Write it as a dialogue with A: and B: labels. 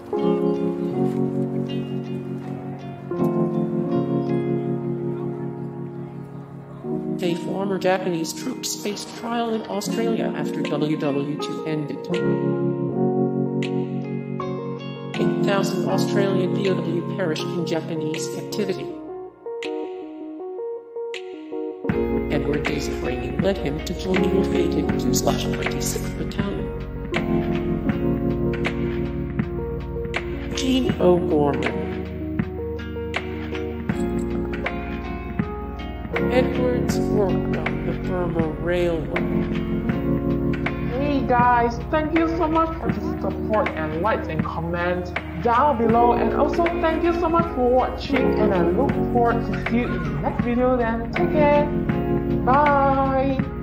A: A former Japanese troops faced trial in Australia after Wwii ended. 8,000 Australian POWs perished in Japanese captivity. Herbert James' training led him to join the fated 2/26th Battalion. Gene O'Gorman. Edwards worked on the Burma Railway.
B: Hey guys, thank you so much for the support and likes and comments down below, and also thank you so much for watching, and I look forward to see you in the next video. Then take care, bye.